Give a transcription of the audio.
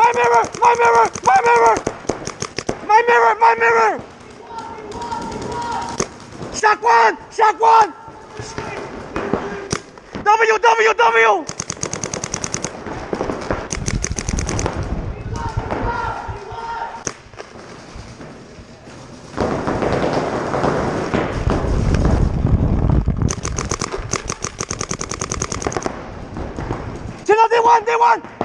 My mirror! My mirror! My mirror! My mirror! My mirror! Shock one! Shock one! W! W! W! Chino, they won! They won!